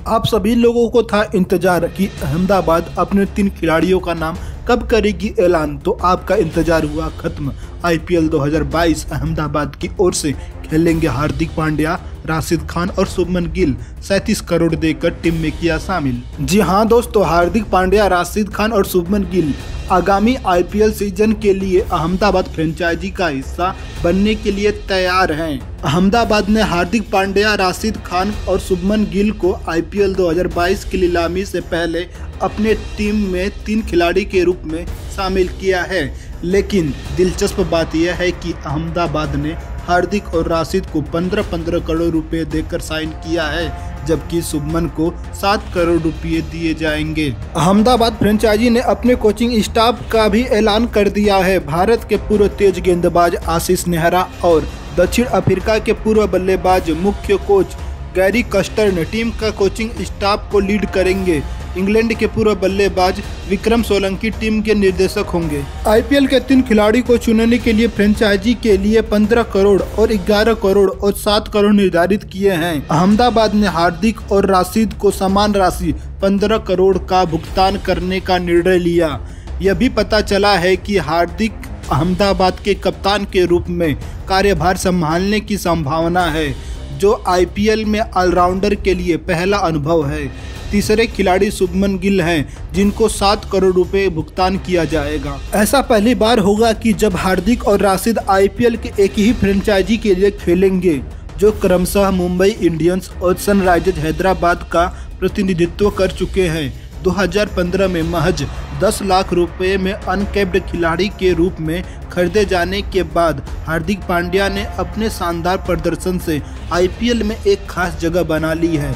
आप सभी लोगों को था इंतजार कि अहमदाबाद अपने 3 खिलाड़ियों का नाम कब करेगी ऐलान, तो आपका इंतजार हुआ खत्म। आईपीएल 2022 अहमदाबाद की ओर से खेलेंगे हार्दिक पांड्या, राशिद खान और शुभमन गिल। 37 करोड़ देकर टीम में किया शामिल। जी हां दोस्तों, हार्दिक पांड्या, राशिद खान और शुभमन गिल आगामी आईपीएल सीजन के लिए अहमदाबाद फ्रेंचाइजी का हिस्सा बनने के लिए तैयार हैं। अहमदाबाद ने हार्दिक पांड्या, राशिद खान और शुभमन गिल को आईपीएल 2022 की नीलामी से पहले अपने टीम में 3 खिलाड़ी के रूप में शामिल किया है। लेकिन दिलचस्प बात यह है कि अहमदाबाद ने हार्दिक और राशिद को 15-15 करोड़ रुपए देकर साइन किया है, जबकि शुभमन को 7 करोड़ रुपए दिए जाएंगे। अहमदाबाद फ्रेंचाइजी ने अपने कोचिंग स्टाफ का भी ऐलान कर दिया है। भारत के पूर्व तेज गेंदबाज आशीष नेहरा और दक्षिण अफ्रीका के पूर्व बल्लेबाज मुख्य कोच गैरी कस्टर्न टीम का कोचिंग स्टाफ को लीड करेंगे। इंग्लैंड के पूर्व बल्लेबाज विक्रम सोलंकी टीम के निर्देशक होंगे। आईपीएल के 3 खिलाड़ी को चुनने के लिए फ्रेंचाइजी के लिए 15 करोड़ और 11 करोड़ और 7 करोड़ निर्धारित किए हैं। अहमदाबाद ने हार्दिक और राशिद को समान राशि 15 करोड़ का भुगतान करने का निर्णय लिया। यह भी पता चला है कि हार्दिक अहमदाबाद के कप्तान के रूप में कार्यभार संभालने की संभावना है, जो आईपीएल में ऑलराउंडर के लिए पहला अनुभव है। तीसरे खिलाड़ी शुभमन गिल हैं, जिनको 7 करोड़ रुपए भुगतान किया जाएगा। ऐसा पहली बार होगा कि जब हार्दिक और राशिद आईपीएल के एक ही फ्रेंचाइजी के लिए खेलेंगे, जो क्रमशः मुंबई इंडियंस और सनराइजर्स हैदराबाद का प्रतिनिधित्व कर चुके हैं। 2015 में महज 10 लाख रुपए में अनकैप्ड खिलाड़ी के रूप में खरीदे जाने के बाद हार्दिक पांड्या ने अपने शानदार प्रदर्शन से आईपीएल में एक खास जगह बना ली है।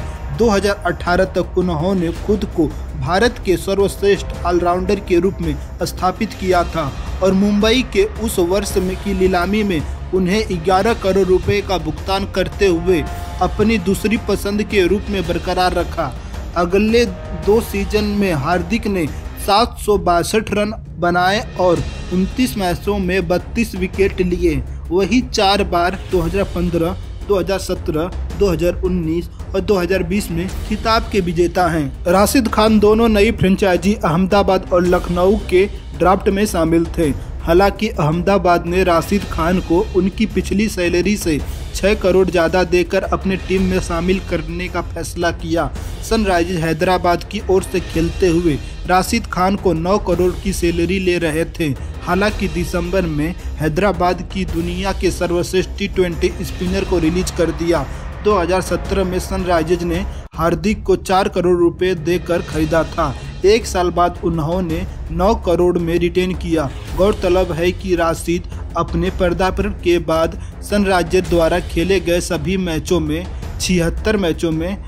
2018 तक उन्होंने खुद को भारत के सर्वश्रेष्ठ ऑलराउंडर के रूप में स्थापित किया था और मुंबई के उस वर्ष में की नीलामी में उन्हें 11 करोड़ रुपए का भुगतान करते हुए अपनी दूसरी पसंद के रूप में बरकरार रखा। अगले 2 सीजन में हार्दिक ने 762 रन बनाए और 29 मैचों में 32 विकेट लिए। वही 4 बार 2015, 2017, 2019 और 2020 में खिताब के विजेता हैं। राशिद खान दोनों नई फ्रेंचाइजी अहमदाबाद और लखनऊ के ड्राफ्ट में शामिल थे। हालांकि अहमदाबाद ने राशिद खान को उनकी पिछली सैलरी से 6 करोड़ ज़्यादा देकर अपने टीम में शामिल करने का फैसला किया। सनराइजर्स हैदराबाद की ओर से खेलते हुए राशिद खान को 9 करोड़ की सैलरी ले रहे थे। हालांकि दिसंबर में हैदराबाद की दुनिया के सर्वश्रेष्ठ T20 स्पिनर को रिलीज कर दिया। 2017 में सनराइजर्स ने हार्दिक को 4 करोड़ रुपए देकर खरीदा था। 1 साल बाद उन्होंने 9 करोड़ में रिटेन किया। गौरतलब है कि राशिद अपने पदार्पण के बाद सनराइजर्स द्वारा खेले गए सभी मैचों में 76 मैचों में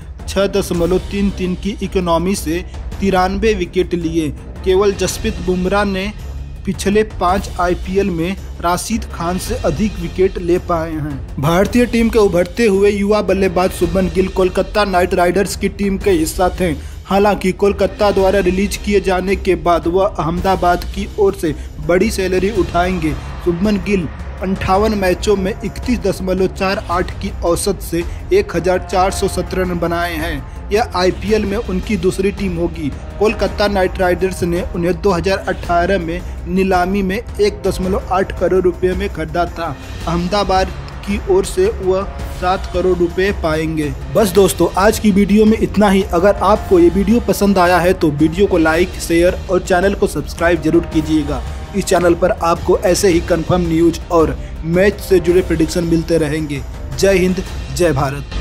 6.33 की इकोनॉमी से 93 विकेट लिए। केवल जसप्रीत बुमराह ने पिछले 5 आईपीएल में राशिद खान से अधिक विकेट ले पाए हैं। भारतीय टीम के उभरते हुए युवा बल्लेबाज शुभमन गिल कोलकाता नाइट राइडर्स की टीम के हिस्सा थे। हालांकि कोलकाता द्वारा रिलीज किए जाने के बाद वह अहमदाबाद की ओर से बड़ी सैलरी उठाएंगे। शुभमन गिल 58 मैचों में 31.48 की औसत से 1417 रन बनाए हैं। यह आईपीएल में उनकी दूसरी टीम होगी। कोलकाता नाइट राइडर्स ने उन्हें 2018 में नीलामी में 1.8 करोड़ रुपए में खरीदा था। अहमदाबाद की ओर से वह 7 करोड़ रुपए पाएंगे। बस दोस्तों, आज की वीडियो में इतना ही। अगर आपको ये वीडियो पसंद आया है तो वीडियो को लाइक, शेयर और चैनल को सब्सक्राइब जरूर कीजिएगा। इस चैनल पर आपको ऐसे ही कंफर्म न्यूज और मैच से जुड़े प्रेडिक्शन मिलते रहेंगे। जय हिंद, जय भारत।